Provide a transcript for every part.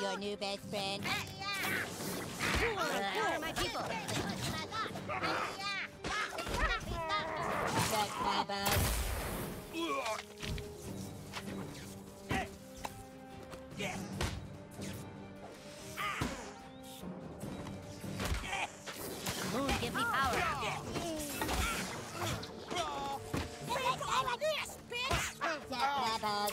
your new best friend. My people. Suck my butt. Moon, give me power. Suck my butt.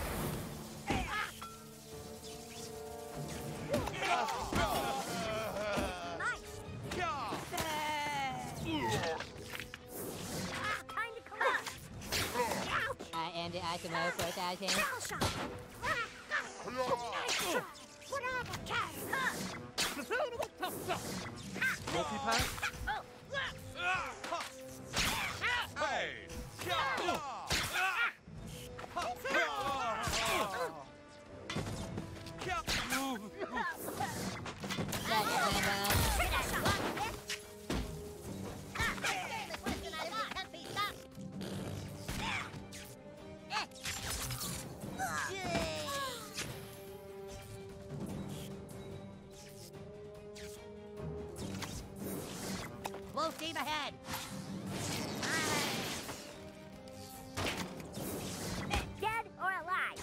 I am the Asimo 4000. Multi-pass? Hey! Suck my butt. Full steam ahead. Dead or alive?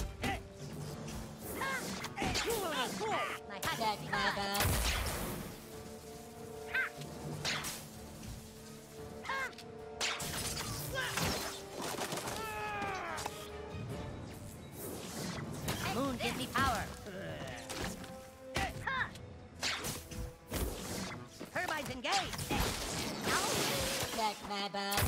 My hot Suck my butt. Moon, give me power. Turbines engaged. Suck my butt.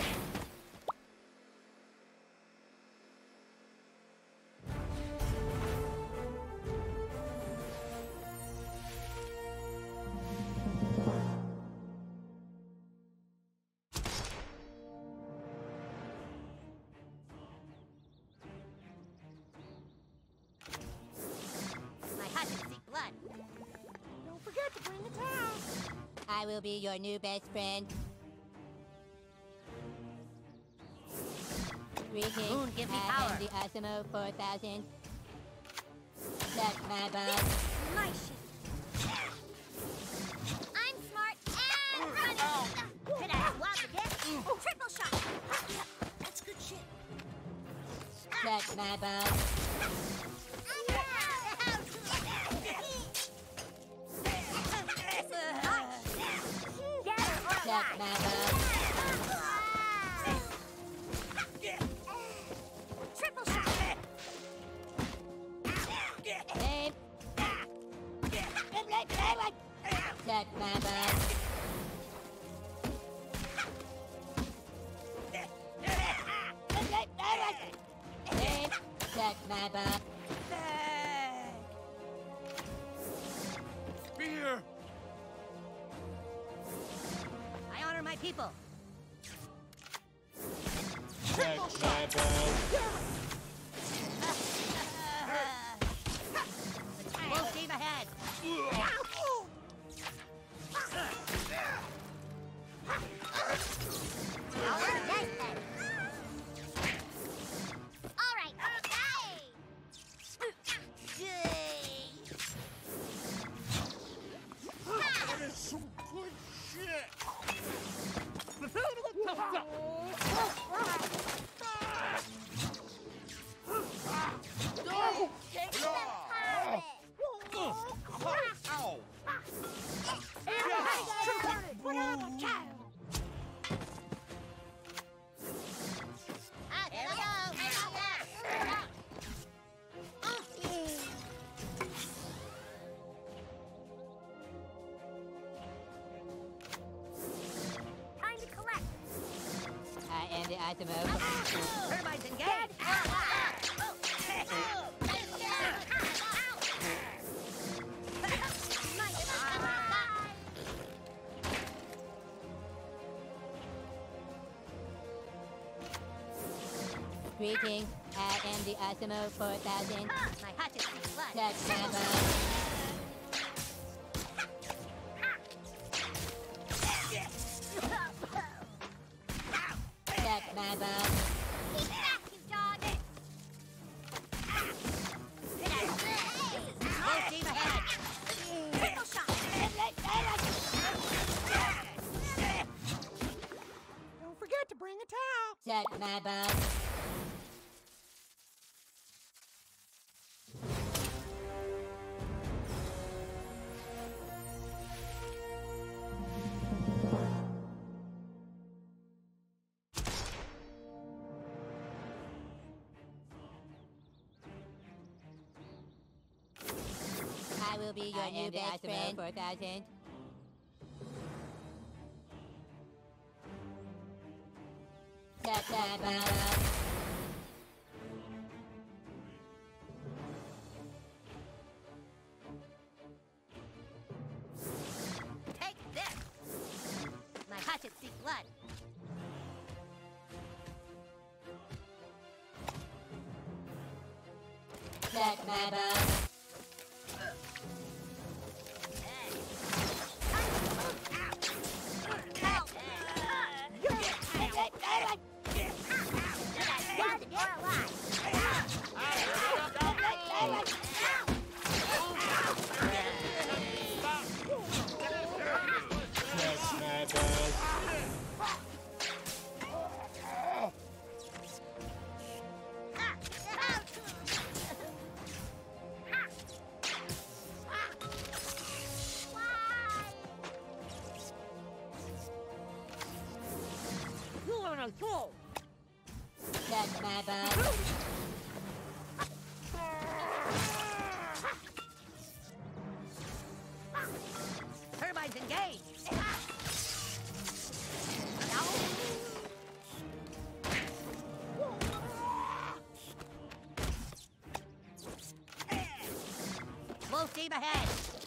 My hatchet seek blood. Don't forget to bring the towel. I will be your new best friend. Greetings. Moon, give me I power. am the Asimo 4000. Suck my butt. Nice. I'm smart and running. Could I swap again? Triple shot. That's good shit. Suck my butt. Suck my butt. Triple shot. Babe. Suck my butt. Babe. Suck my butt. Spear! I honor my people. Suck my butt. Full steam ahead. All right. That is some good shit! Ow! Time to collect. I am the Asimo. Turbines engaged. Greetings. I am the Asimo 4000. My hatchet seeks blood. Suck my butt. Suck my butt. Keep back, you dog. This is Set my bow. I will be your new best friend. 4000. Set my bow. Take this! My hatchet seek blood. Set my bow. Set my bow. Turbines engaged! Full steam ahead!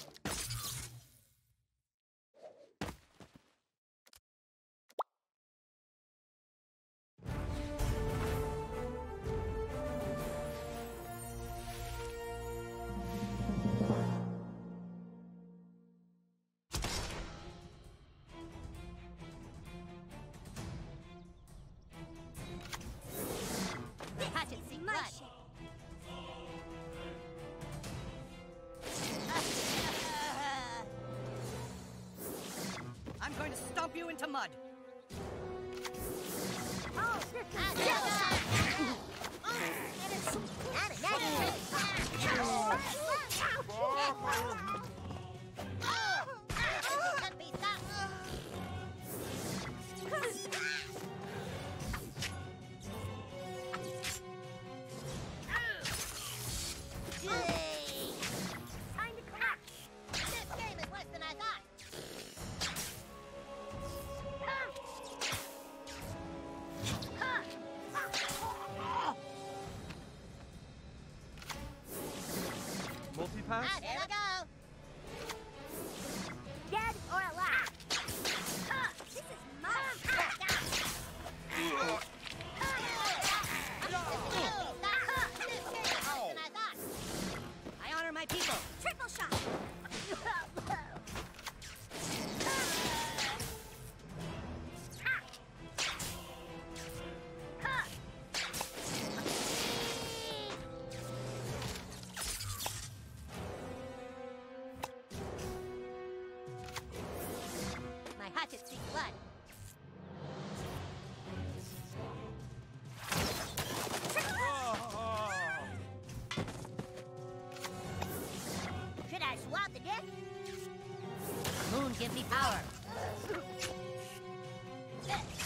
Hatchet seek blood. I'm going to stomp you into mud. Oh, time to collapse. This game is worse than I thought. Multi-pass? Here we go. Dead or alive? This is my I honor my people. Triple shot. My hatchet seek blood. Should I swap the disc? Moon gives me power.